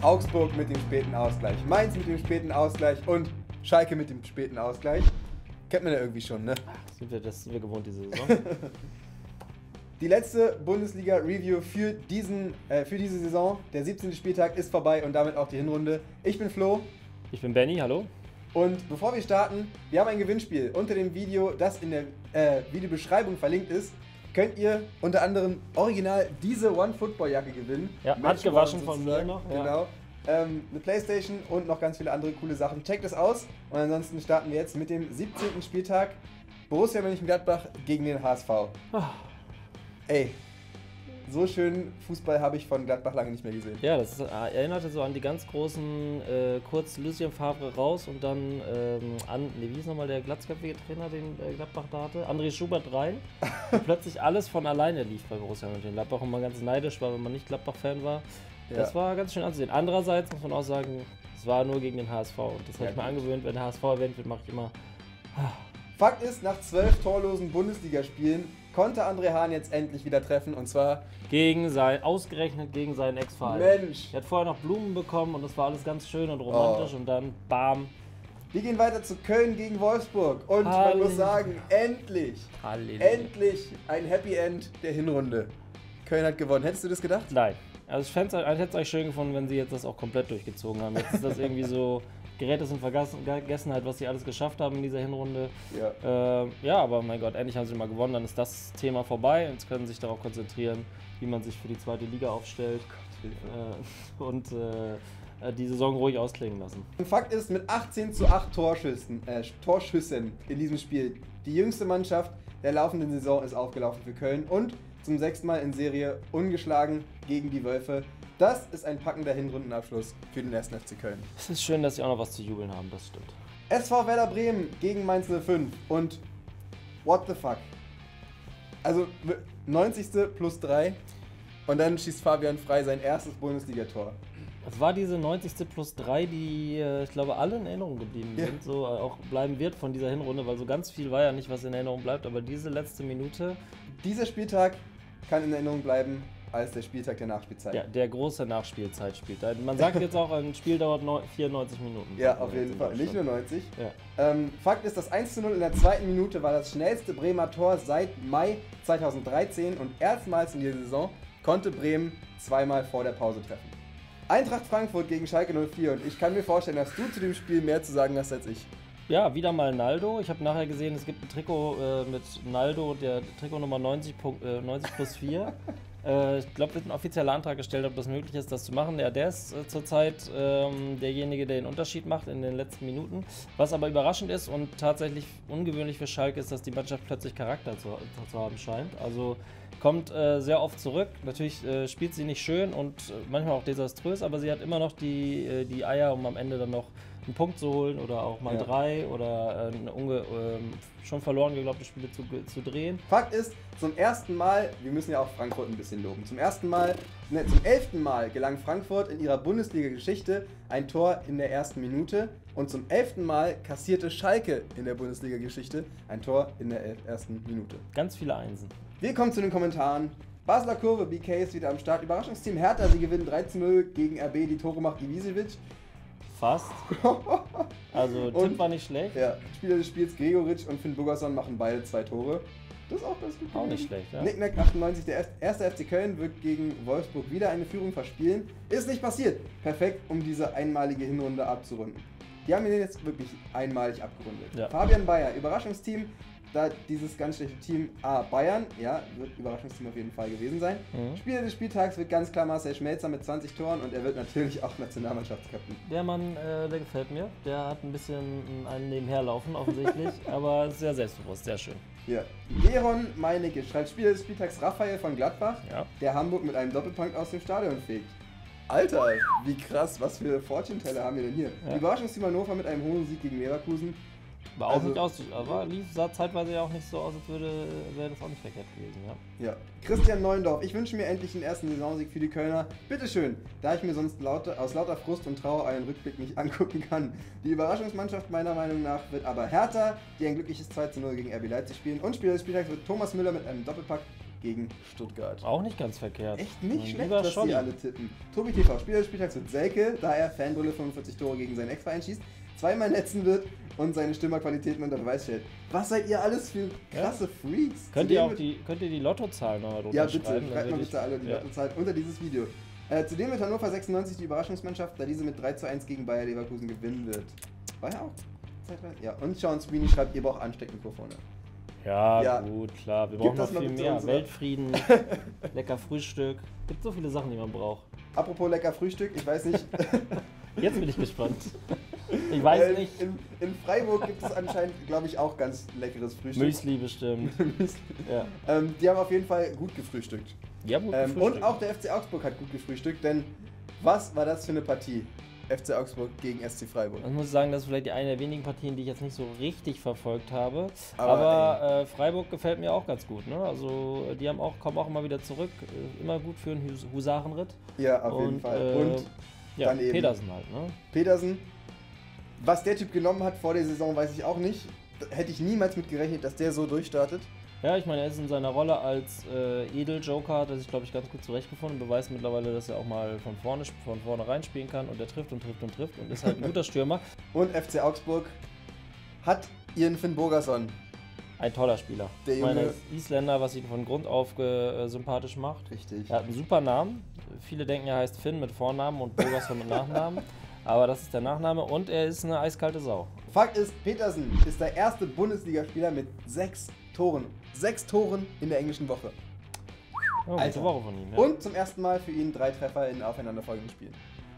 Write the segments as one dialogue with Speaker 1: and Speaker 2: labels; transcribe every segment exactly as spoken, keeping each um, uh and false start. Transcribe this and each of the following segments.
Speaker 1: Augsburg mit dem späten Ausgleich, Mainz mit dem späten Ausgleich und Schalke mit dem späten Ausgleich. Kennt man ja irgendwie schon, ne?
Speaker 2: Ach, sind wir, das sind wir gewohnt diese Saison.
Speaker 1: Die letzte Bundesliga-Review für, diesen, äh, für diese Saison, der siebzehnte Spieltag, ist vorbei und damit auch die Hinrunde. Ich bin Flo.
Speaker 2: Ich bin Benny, hallo.
Speaker 1: Und bevor wir starten, wir haben ein Gewinnspiel. Unter dem Video, das in der äh, Videobeschreibung verlinkt ist, könnt ihr unter anderem original diese One-Football-Jacke gewinnen.
Speaker 2: Ja, handgewaschen von mir noch. Ja.
Speaker 1: Genau. Ähm, eine Playstation und noch ganz viele andere coole Sachen. Checkt es aus. Und ansonsten starten wir jetzt mit dem siebzehnten Spieltag. Borussia Mönchengladbach gegen den H S V. Oh. Ey, so schön Fußball habe ich von Gladbach lange nicht mehr gesehen.
Speaker 2: Ja, das ist, erinnerte so an die ganz großen, äh, kurz Lucien Favre raus und dann ähm, an, nee, wie hieß nochmal der glatzköpfige Trainer, den äh, Gladbach da hatte? André Schubert rein. Und plötzlich alles von alleine lief bei Borussia Mönchengladbach und man ganz neidisch war, wenn man nicht Gladbach-Fan war. Ja. Das war ganz schön anzusehen. Andererseits muss man auch sagen, es war nur gegen den H S V und das ja, habe ich mir angewöhnt, wenn der H S V erwähnt wird, mache ich immer...
Speaker 1: Fakt ist, nach zwölf torlosen Bundesligaspielen konnte André Hahn jetzt endlich wieder treffen und zwar
Speaker 2: gegen sein, ausgerechnet gegen seinen Ex-Verein.
Speaker 1: Mensch!
Speaker 2: Er hat vorher noch Blumen bekommen und das war alles ganz schön und romantisch oh. und dann bam.
Speaker 1: Wir gehen weiter zu Köln gegen Wolfsburg und Halleluja. Man muss sagen, endlich, Halleluja. endlich ein Happy End der Hinrunde. Köln hat gewonnen. Hättest du das gedacht?
Speaker 2: Nein. Also ich, ich hätte es euch schön gefunden, wenn sie jetzt das auch komplett durchgezogen haben. Jetzt ist das irgendwie so... Gerät ist in Vergessenheit, was sie alles geschafft haben in dieser Hinrunde. Ja. Äh, ja, aber mein Gott, endlich haben sie mal gewonnen, dann ist das Thema vorbei. Jetzt können sie sich darauf konzentrieren, wie man sich für die zweite Liga aufstellt. Oh Gott, äh, und äh, die Saison ruhig ausklingen lassen.
Speaker 1: Fakt ist, mit achtzehn zu acht Torschüssen, äh, Torschüssen in diesem Spiel, die jüngste Mannschaft der laufenden Saison ist aufgelaufen für Köln und zum sechsten Mal in Serie ungeschlagen gegen die Wölfe. Das ist ein packender Hinrundenabschluss für den ersten F C Köln.
Speaker 2: Es ist schön, dass sie auch noch was zu jubeln haben, das stimmt.
Speaker 1: S V Werder Bremen gegen Mainz null fünf und what the fuck? Also neunzigste plus drei und dann schießt Fabian Frey sein erstes Bundesligator.
Speaker 2: Es war diese neunzigste plus drei, die, ich glaube, alle in Erinnerung geblieben ja. sind, so auch bleiben wird von dieser Hinrunde, weil so ganz viel war ja nicht, was in Erinnerung bleibt, aber diese letzte Minute...
Speaker 1: Dieser Spieltag kann in Erinnerung bleiben als der Spieltag der Nachspielzeit.
Speaker 2: Ja, der große Nachspielzeit spielt. Man sagt jetzt auch, ein Spiel dauert vierundneunzig Minuten.
Speaker 1: Ja, auf jeden Fall. Nicht nur neunzig. Ja. Ähm, Fakt ist, das eins zu null in der zweiten Minute war das schnellste Bremer Tor seit Mai zweitausenddreizehn und erstmals in dieser Saison konnte Bremen zweimal vor der Pause treffen. Eintracht Frankfurt gegen Schalke null vier und ich kann mir vorstellen, dass du zu dem Spiel mehr zu sagen hast als ich.
Speaker 2: Ja, wieder mal Naldo. Ich habe nachher gesehen, es gibt ein Trikot äh, mit Naldo, der Trikot Nummer neunzig, äh, neunzig plus vier. äh, ich glaube, wird ein offizieller Antrag gestellt, ob das möglich ist, das zu machen. Ja, der ist äh, zurzeit ähm, derjenige, der den Unterschied macht in den letzten Minuten. Was aber überraschend ist und tatsächlich ungewöhnlich für Schalke ist, dass die Mannschaft plötzlich Charakter zu, zu haben scheint. Also kommt äh, sehr oft zurück. Natürlich äh, spielt sie nicht schön und äh, manchmal auch desaströs, aber sie hat immer noch die, äh, die Eier, um am Ende dann noch einen Punkt zu holen oder auch mal ja. drei oder äh, eine unge äh, schon verloren geglaubte Spiele zu, zu drehen.
Speaker 1: Fakt ist, zum ersten Mal, wir müssen ja auch Frankfurt ein bisschen loben, zum ersten Mal, ne, zum elften Mal gelang Frankfurt in ihrer Bundesliga-Geschichte ein Tor in der ersten Minute und zum elften Mal kassierte Schalke in der Bundesliga-Geschichte ein Tor in der ersten Minute.
Speaker 2: Ganz viele Einsen.
Speaker 1: Wir kommen zu den Kommentaren. Basler Kurve, B K ist wieder am Start. Überraschungsteam Hertha, sie gewinnen drei zu null gegen R B, die Tore macht Ibisevic.
Speaker 2: Fast. Also Tipp und, war nicht schlecht.
Speaker 1: Ja, Spieler des Spiels Gregoritsch und Finn Bogerson machen beide zwei Tore. Das ist auch ganz gut.
Speaker 2: Auch nicht schlecht, ja.
Speaker 1: Nicknack achtundneunzig, der erste F C Köln wird gegen Wolfsburg wieder eine Führung verspielen. Ist nicht passiert. Perfekt, um diese einmalige Hinrunde abzurunden. Die haben ihn jetzt wirklich einmalig abgerundet. Ja. Fabian Bayer, Überraschungsteam. Da dieses ganz schlechte Team A, Bayern, ja, wird Überraschungsteam auf jeden Fall gewesen sein. Mhm. Spieler des Spieltags wird ganz klar Marcel Schmelzer mit zwanzig Toren und er wird natürlich auch Nationalmannschaftskapitän.
Speaker 2: Der Mann, äh, der gefällt mir. Der hat ein bisschen einen Nebenherlaufen offensichtlich, aber sehr selbstbewusst, sehr schön.
Speaker 1: Ja. Geron Meinecke schreibt Spieler des Spieltags Raphael von Gladbach, ja. der Hamburg mit einem Doppelpunkt aus dem Stadion fegt. Alter, wie krass, was für Fortune-Teller haben wir denn hier? Ja. Überraschungsteam Hannover mit einem hohen Sieg gegen Leverkusen.
Speaker 2: War auch also, nicht aus, aber lief, sah zeitweise ja auch nicht so aus, als würde, wäre das auch nicht verkehrt gewesen, ja.
Speaker 1: Ja. Christian Neuendorf, ich wünsche mir endlich den ersten Saisonsieg für die Kölner. Bitteschön, da ich mir sonst lauter, aus lauter Frust und Trauer einen Rückblick nicht angucken kann. Die Überraschungsmannschaft meiner Meinung nach wird aber Hertha, die ein glückliches zwei zu null gegen R B Leipzig spielen. Und Spieler des Spieltags wird Thomas Müller mit einem Doppelpack gegen Stuttgart.
Speaker 2: Auch nicht ganz verkehrt.
Speaker 1: Echt nicht
Speaker 2: Mein
Speaker 1: schlecht,
Speaker 2: lieber
Speaker 1: dass
Speaker 2: Scholli.
Speaker 1: die alle tippen. Tobi T V, Spieler des Spieltags wird Selke, da er Fanbrille fünfundvierzig Tore gegen seinen Ex-Verein schießt, zweimal netzen wird und seine Stürmerqualitäten unter Beweis stellt. Was seid ihr alles für krasse ja. Freaks?
Speaker 2: Könnt ihr auch die, könnt ihr die Lottozahlen noch mal drunter
Speaker 1: Ja, bitte,
Speaker 2: schreiben?
Speaker 1: schreibt mal bitte alle die ja. Lottozahlen unter dieses Video. Äh, zudem wird Hannover sechsundneunzig die Überraschungsmannschaft, da diese mit drei zu eins gegen Bayer Leverkusen gewinnen wird. War ja auch zeitweise. Ja, und Sean Sweeney schreibt, ihr braucht Ansteckmikrofone.
Speaker 2: Ja, ja, gut, klar. Wir brauchen noch viel mehr.
Speaker 1: Uns,
Speaker 2: Weltfrieden, lecker Frühstück. Gibt so viele Sachen, die man braucht.
Speaker 1: Apropos lecker Frühstück, ich weiß nicht.
Speaker 2: Jetzt bin ich gespannt. Ich weiß äh, nicht.
Speaker 1: In, in Freiburg gibt es anscheinend, glaube ich, auch ganz leckeres Frühstück.
Speaker 2: Müsli bestimmt.
Speaker 1: ja. ähm, die haben auf jeden Fall gut gefrühstückt.
Speaker 2: Ja, gut
Speaker 1: ähm, und auch der F C Augsburg hat gut gefrühstückt, denn was war das für eine Partie? F C Augsburg gegen S C Freiburg.
Speaker 2: Ich muss sagen, das ist vielleicht eine der wenigen Partien, die ich jetzt nicht so richtig verfolgt habe. Aber, Aber äh, Freiburg gefällt mir auch ganz gut. Ne? Also die haben auch, kommen auch immer wieder zurück. Immer gut für einen Hus Husarenritt.
Speaker 1: Ja, auf jeden
Speaker 2: und,
Speaker 1: Fall.
Speaker 2: Äh,
Speaker 1: und
Speaker 2: ja,
Speaker 1: dann eben
Speaker 2: Pedersen halt. Ne?
Speaker 1: Pedersen. Was der Typ genommen hat vor der Saison, weiß ich auch nicht. Hätte ich niemals mit gerechnet, dass der so durchstartet.
Speaker 2: Ja, ich meine, er ist in seiner Rolle als äh, Edel-Joker, hat er sich, glaube ich, ganz gut zurechtgefunden. Beweist mittlerweile, dass er auch mal von vorne, von vorne reinspielen kann und er trifft und trifft und trifft und ist halt ein guter Stürmer.
Speaker 1: Und F C Augsburg hat ihren Finn Bogason.
Speaker 2: Ein toller Spieler.
Speaker 1: Der
Speaker 2: ich meine, Isländer, was ihn von Grund auf äh, sympathisch macht.
Speaker 1: Richtig.
Speaker 2: Er hat einen super Namen. Viele denken, er heißt Finn mit Vornamen und Bogason mit Nachnamen. Aber das ist der Nachname und er ist eine eiskalte Sau.
Speaker 1: Fakt ist, Petersen ist der erste Bundesligaspieler mit sechs Toren. Sechs Toren in der englischen Woche.
Speaker 2: Oh, Alter. Woche von ihm, ja.
Speaker 1: Und zum ersten Mal für ihn drei Treffer in aufeinanderfolgenden Spielen.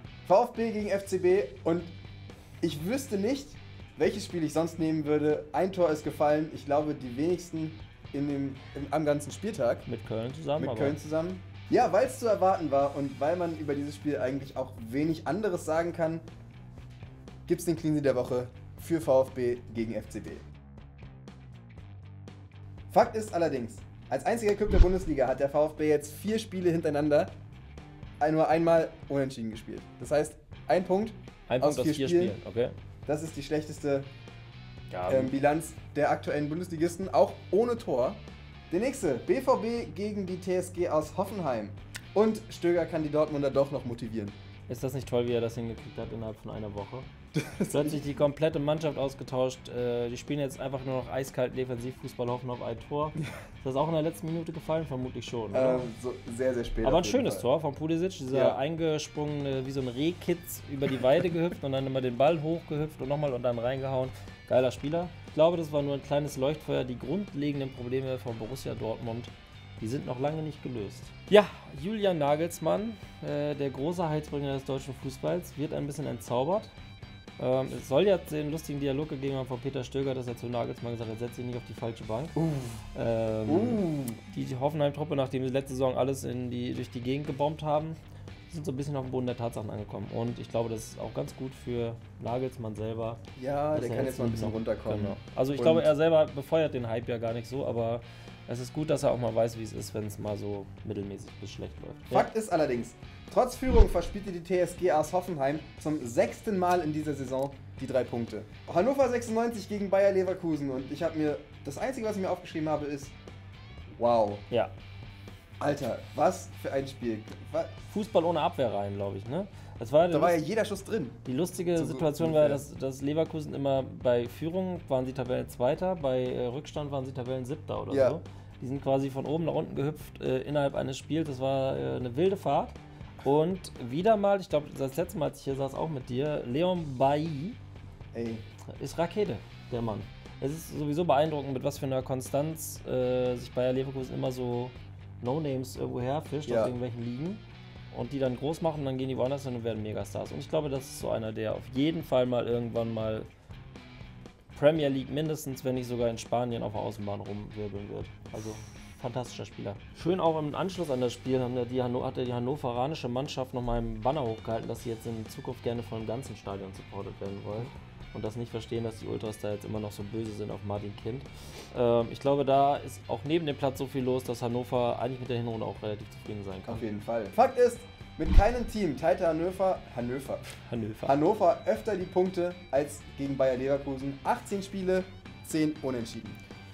Speaker 1: VfB gegen F C B und ich wüsste nicht, welches Spiel ich sonst nehmen würde. Ein Tor ist gefallen. Ich glaube, die wenigsten in dem, im, am ganzen Spieltag.
Speaker 2: Mit Köln zusammen.
Speaker 1: Mit
Speaker 2: aber
Speaker 1: Köln zusammen. Ja, weil es zu erwarten war und weil man über dieses Spiel eigentlich auch wenig anderes sagen kann, gibt es den Cleansy der Woche für VfB gegen F C B. Fakt ist allerdings, als einziger Club der Bundesliga hat der VfB jetzt vier Spiele hintereinander nur einmal unentschieden gespielt. Das heißt, ein Punkt,
Speaker 2: ein
Speaker 1: aus,
Speaker 2: Punkt
Speaker 1: vier
Speaker 2: aus vier
Speaker 1: Spielen.
Speaker 2: Spielen. Okay.
Speaker 1: Das ist die schlechteste
Speaker 2: ja,
Speaker 1: ähm, Bilanz der aktuellen Bundesligisten, auch ohne Tor. Der nächste, B V B gegen die T S G aus Hoffenheim. Und Stöger kann die Dortmunder doch noch motivieren.
Speaker 2: Ist das nicht toll, wie er das hingekriegt hat innerhalb von einer Woche? Plötzlich die komplette Mannschaft ausgetauscht. Äh, die spielen jetzt einfach nur noch eiskalt Defensivfußball, hoffen auf ein Tor. Ist das auch in der letzten Minute gefallen? Vermutlich schon.
Speaker 1: Ähm, so sehr, sehr spät.
Speaker 2: Aber ein schönes Fall. Tor von Pulisic. Dieser ja. eingesprungene, wie so ein Rehkitz über die Weide gehüpft und dann immer den Ball hochgehüpft und nochmal und dann reingehauen. Geiler Spieler. Ich glaube, das war nur ein kleines Leuchtfeuer. Die grundlegenden Probleme von Borussia Dortmund, die sind noch lange nicht gelöst. Ja, Julian Nagelsmann, äh, der große Heilsbringer des deutschen Fußballs, wird ein bisschen entzaubert. Ähm, es soll ja den lustigen Dialog gegeben haben von Peter Stöger, dass er zu Nagelsmann gesagt hat, setz dich nicht auf die falsche Bank.
Speaker 1: Uh.
Speaker 2: Ähm,
Speaker 1: uh.
Speaker 2: Die Hoffenheim-Truppe, nachdem sie letzte Saison alles in die, durch die Gegend gebombt haben, sind so ein bisschen auf dem Boden der Tatsachen angekommen. Und ich glaube, das ist auch ganz gut für Nagelsmann selber.
Speaker 1: Ja, der kann jetzt mal ein bisschen runterkommen.
Speaker 2: Genau. Also ich
Speaker 1: Und
Speaker 2: glaube, er selber befeuert den Hype ja gar nicht so, aber es ist gut, dass er auch mal weiß, wie es ist, wenn es mal so mittelmäßig bis schlecht läuft.
Speaker 1: Fakt ja. ist allerdings, trotz Führung verspielte die T S G aus Hoffenheim zum sechsten Mal in dieser Saison die drei Punkte. Hannover sechsundneunzig gegen Bayer Leverkusen und ich habe mir, das Einzige, was ich mir aufgeschrieben habe, ist, wow.
Speaker 2: Ja.
Speaker 1: Alter, was für ein Spiel. Was?
Speaker 2: Fußball ohne Abwehrreihen, glaube ich, ne? Das war
Speaker 1: da war ja jeder Schuss drin.
Speaker 2: Die lustige so Situation war, dass, dass Leverkusen immer bei Führung waren sie Tabellenzweiter, bei äh, Rückstand waren sie Tabellensiebter oder
Speaker 1: ja.
Speaker 2: so. Die sind quasi von oben nach unten gehüpft äh, innerhalb eines Spiels. Das war äh, eine wilde Fahrt. Und wieder mal, ich glaube, das letzte Mal, als ich hier saß, auch mit dir, Leon Bailly ist Rakete, der Mann. Es ist sowieso beeindruckend, mit was für einer Konstanz äh, sich Bayer Leverkusen immer so No-Names irgendwo herfischt
Speaker 1: ja.
Speaker 2: aus irgendwelchen Ligen. Und die dann groß machen, dann gehen die woanders hin und werden Megastars. Und ich glaube, das ist so einer, der auf jeden Fall mal irgendwann mal Premier League mindestens, wenn nicht sogar in Spanien auf der Außenbahn rumwirbeln wird. Also fantastischer Spieler. Schön auch im Anschluss an das Spiel haben die Hanno- hat die hannoveranische Mannschaft nochmal einen Banner hochgehalten, dass sie jetzt in Zukunft gerne von dem ganzen Stadion supportet werden wollen. Und das nicht verstehen, dass die Ultras da jetzt immer noch so böse sind auf Martin Kind. Ähm, ich glaube, da ist auch neben dem Platz so viel los, dass Hannover eigentlich mit der Hinrunde auch relativ zufrieden sein kann.
Speaker 1: Auf jeden Fall. Fakt ist, mit keinem Team teilte Hannover, Hannover,
Speaker 2: Hannover.
Speaker 1: Hannover öfter die Punkte als gegen Bayer Leverkusen. achtzehn Spiele, zehn Unentschieden.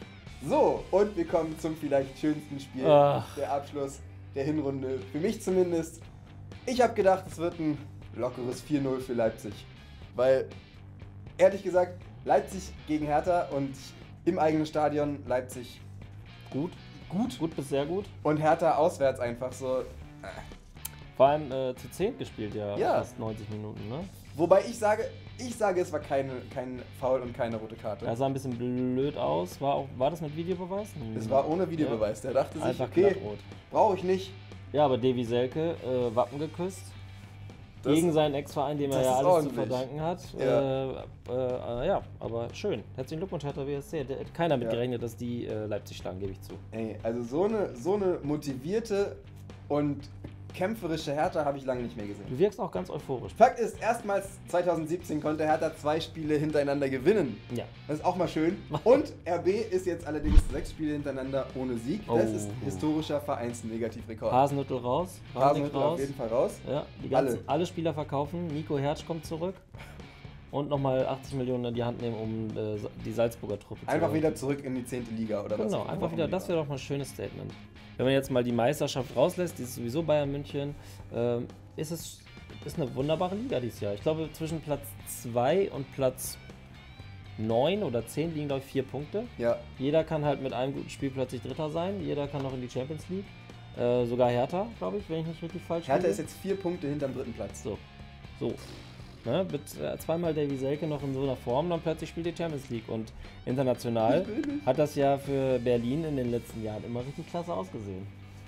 Speaker 1: So, und wir kommen zum vielleicht schönsten Spiel,
Speaker 2: Ach.
Speaker 1: der Abschluss der Hinrunde. Für mich zumindest. Ich habe gedacht, es wird ein lockeres vier null für Leipzig. Weil, ehrlich gesagt, Leipzig gegen Hertha und im eigenen Stadion Leipzig
Speaker 2: Gut.
Speaker 1: gut.
Speaker 2: Gut bis sehr gut.
Speaker 1: Und Hertha auswärts einfach so. Äh.
Speaker 2: Vor allem äh, zu zehn gespielt, ja,
Speaker 1: Ja.
Speaker 2: fast neunzig Minuten, ne?
Speaker 1: Wobei ich sage, ich sage, es war keine, kein Foul und keine rote Karte.
Speaker 2: Er sah ein bisschen blöd aus. War, auch, war das mit Videobeweis?
Speaker 1: Es war ohne Videobeweis. Der dachte sich,
Speaker 2: Einfach
Speaker 1: okay,
Speaker 2: glattrot.
Speaker 1: brauche ich nicht.
Speaker 2: Ja, aber Davy Selke, äh, Wappen geküsst.
Speaker 1: Das-
Speaker 2: Gegen seinen Ex-Verein, dem er
Speaker 1: das
Speaker 2: ja
Speaker 1: ist
Speaker 2: alles
Speaker 1: ordentlich.
Speaker 2: zu verdanken hat.
Speaker 1: Ja.
Speaker 2: Äh, äh, äh, ja, aber schön. Herzlichen Glückwunsch, Hertha B S C. Da hat keiner mit
Speaker 1: Ja.
Speaker 2: gerechnet, dass die äh, Leipzig schlagen, gebe ich zu.
Speaker 1: Ey, also so eine, so eine motivierte und kämpferische Hertha habe ich lange nicht mehr gesehen.
Speaker 2: Du wirkst auch ganz euphorisch.
Speaker 1: Fakt ist, erstmals zwanzig siebzehn konnte Hertha zwei Spiele hintereinander gewinnen.
Speaker 2: Ja.
Speaker 1: Das ist auch mal schön. Und R B ist jetzt allerdings sechs Spiele hintereinander ohne Sieg. Das
Speaker 2: Oh.
Speaker 1: ist historischer Vereinsnegativrekord.
Speaker 2: Hasenhüttl raus. Rangnick
Speaker 1: Hasenhüttl auf jeden Fall raus.
Speaker 2: Ja, die ganzen,
Speaker 1: Alle.
Speaker 2: alle. Spieler verkaufen. Nico Hertz kommt zurück. Und nochmal achtzig Millionen in die Hand nehmen, um äh, die Salzburger Truppe zu
Speaker 1: Einfach
Speaker 2: holen.
Speaker 1: wieder zurück in die zehnte Liga oder was?
Speaker 2: Genau, einfach wieder, das wäre doch mal ein schönes Statement. Wenn man jetzt mal die Meisterschaft rauslässt, die ist sowieso Bayern München, ähm, ist es ist eine wunderbare Liga dieses Jahr. Ich glaube, zwischen Platz zwei und Platz neun oder zehn liegen, glaube ich, vier Punkte.
Speaker 1: Ja,
Speaker 2: Jeder kann halt mit einem guten Spiel plötzlich Dritter sein, jeder kann noch in die Champions League. Äh, sogar Hertha, glaube ich, wenn ich nicht richtig falsch
Speaker 1: Hertha
Speaker 2: liege.
Speaker 1: ist jetzt vier Punkte hinterm dritten Platz.
Speaker 2: So, so. Ne, mit äh, zweimal Davy Selke noch in so einer Form, dann plötzlich spielt die Champions League. Und international hat das ja für Berlin in den letzten Jahren immer richtig klasse ausgesehen.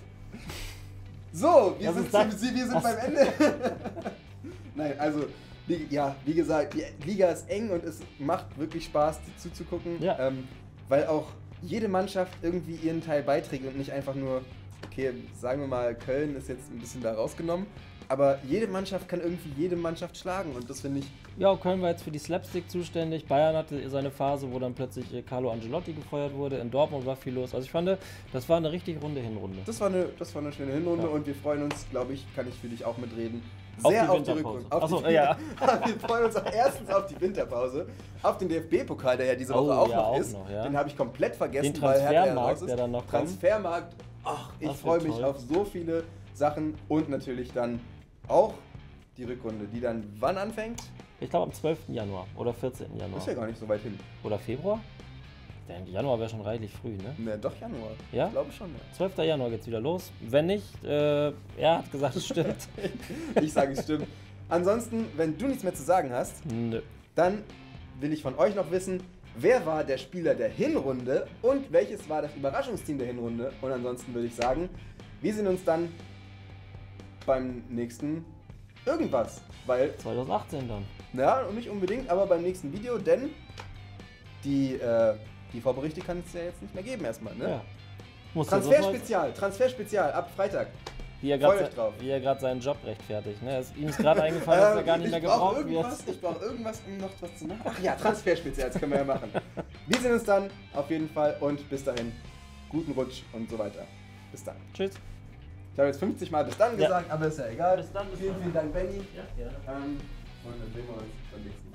Speaker 1: So, wir
Speaker 2: Das
Speaker 1: sind,
Speaker 2: ist das-
Speaker 1: zum, wir sind
Speaker 2: das-
Speaker 1: beim Ende. Nein, also, wie, ja, wie gesagt, die Liga ist eng und es macht wirklich Spaß, die zuzugucken.
Speaker 2: Ja.
Speaker 1: Ähm, weil auch jede Mannschaft irgendwie ihren Teil beiträgt und nicht einfach nur, okay, sagen wir mal, Köln ist jetzt ein bisschen da rausgenommen. Aber jede Mannschaft kann irgendwie jede Mannschaft schlagen und das finde ich.
Speaker 2: Ja, Köln war jetzt für die Slapstick zuständig. Bayern hatte seine Phase, wo dann plötzlich äh, Carlo Ancelotti gefeuert wurde. In Dortmund war viel los. Also ich fand, das war eine richtig runde Hinrunde.
Speaker 1: Das war eine, das war eine schöne Hinrunde
Speaker 2: Ja.
Speaker 1: und wir freuen uns, glaube ich, kann ich für dich auch mitreden.
Speaker 2: Auf
Speaker 1: Sehr
Speaker 2: die
Speaker 1: auf die
Speaker 2: Winterpause.
Speaker 1: Rückrunde. Auf
Speaker 2: Ach so,
Speaker 1: die-
Speaker 2: ja.
Speaker 1: Wir freuen uns auch erstens auf die Winterpause, auf den D F B-Pokal, der ja diese Woche
Speaker 2: Oh,
Speaker 1: auch
Speaker 2: ja,
Speaker 1: noch
Speaker 2: auch
Speaker 1: ist.
Speaker 2: noch, ja.
Speaker 1: Den habe ich komplett vergessen,
Speaker 2: Den
Speaker 1: weil Hertha ja
Speaker 2: Transfermarkt,
Speaker 1: raus ist.
Speaker 2: der dann noch kommt.
Speaker 1: Transfermarkt, ach, ich
Speaker 2: Das
Speaker 1: freue
Speaker 2: wird
Speaker 1: mich
Speaker 2: toll.
Speaker 1: auf so viele Sachen und natürlich dann auch die Rückrunde, die dann wann anfängt?
Speaker 2: Ich glaube am zwölften Januar oder vierzehnten Januar.
Speaker 1: Ist ja gar nicht so weit hin.
Speaker 2: Oder Februar? Der Januar wäre schon reichlich früh, ne?
Speaker 1: Ne, doch Januar.
Speaker 2: Ja?
Speaker 1: Ich glaube schon, ja.
Speaker 2: zwölften Januar geht's wieder los. Wenn nicht, äh, er hat gesagt, es stimmt.
Speaker 1: Ich sage, es stimmt. Ansonsten, wenn du nichts mehr zu sagen hast,
Speaker 2: Nö.
Speaker 1: dann will ich von euch noch wissen, wer war der Spieler der Hinrunde und welches war das Überraschungsteam der Hinrunde? Und ansonsten würde ich sagen, wir sehen uns dann beim nächsten irgendwas. Weil,
Speaker 2: zwanzig achtzehn dann.
Speaker 1: ja, und nicht unbedingt, aber beim nächsten Video, denn die, äh, die Vorberichte kann es ja jetzt nicht mehr geben erstmal, ne?
Speaker 2: Ja. Muss ja so
Speaker 1: Transferspezial, Transferspezial, ab Freitag.
Speaker 2: Wie er
Speaker 1: Freut
Speaker 2: gerade
Speaker 1: euch drauf.
Speaker 2: wie er gerade seinen Job rechtfertigt. Ne? Es, ihm ist gerade eingefallen, dass er gar nicht
Speaker 1: Ähm,
Speaker 2: mehr
Speaker 1: ich brauche
Speaker 2: gebraucht
Speaker 1: irgendwas,
Speaker 2: wird.
Speaker 1: Ich brauche irgendwas, um noch was zu machen. Ach ja, Transferspezial, das können wir ja machen. Wir sehen uns dann auf jeden Fall und bis dahin, guten Rutsch und so weiter. Bis dann.
Speaker 2: Tschüss.
Speaker 1: Ich habe jetzt fünfzig Mal bis dann
Speaker 2: Ja.
Speaker 1: gesagt, aber ist ja egal.
Speaker 2: Bis dann, bis
Speaker 1: vielen,
Speaker 2: dann.
Speaker 1: vielen Dank, Benny.
Speaker 2: Ja, gerne.
Speaker 1: Ähm, und dann sehen wir uns beim nächsten Mal.